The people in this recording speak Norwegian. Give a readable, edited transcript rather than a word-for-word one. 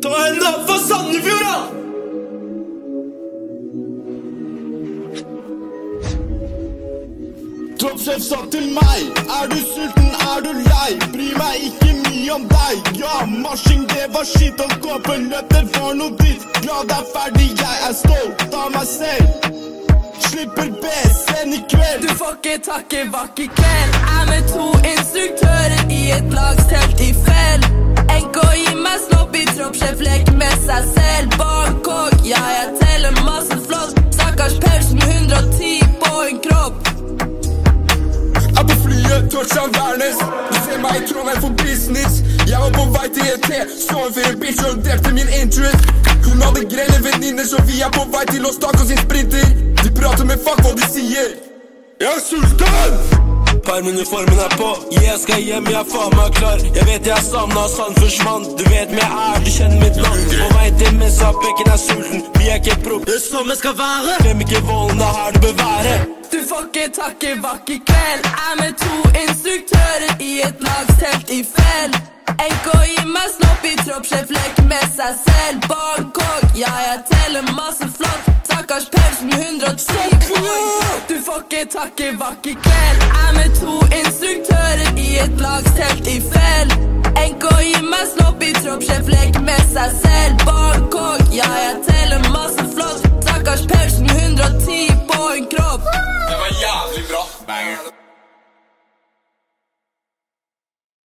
Ta henne opp for Sandefjord, da! Troppsjef sa til meg, du sulten, du lei? Bryr meg ikke mye om deg. Ja, marsjing, det var skitt, og kåpen løp, det var noe dritt. Ja, det ferdig, jeg stolt av meg selv. Slipper BC-en i kveld. Du får ikke takke vakker kveld. Med 2 instruktører i et lagstelt i fell. NK gir meg snopp i troppsjef, leker med seg selv. Bangkok, ja, jeg teller masse flott. Stakkars pels med 110 på en kropp. På flyet, toucha Værnes. Du ser meg i Trondheim for business. Jeg var på vei til ET, så en for en bitch og drepte min interest. Hun hadde grelle venninner, så vi på vei til å stake oss en sprinter. De prater med fuck hva de sier. Jeg sulten! Permuniformen på, jeg skal hjem, jeg faen meg klar. Jeg vet jeg savnet, sand forsvant. Du vet meg du kjenner mitt land. På vei til messa, bekken sulten. Vi ikke prop, det som det skal være. Glem ikke volden, her du bør være. Du får ikke takke vakker kveld. Med 2 instruktører i et lagstelt i fell. NK gir meg snopp i troppsjef, leker med seg selv. Bangkok, ja, jeg teller masse flott. Stakkars pels med 110 poeng. Du får ikke takke vakker kveld. Med 2 instruktører i et lagstelt i fell. NK gir meg snopp i troppsjef, leker med seg selv. Bangkok, ja, jeg teller masse flott. Stakkars pels med 110 på en kropp. Det var jævlig bra. Banger.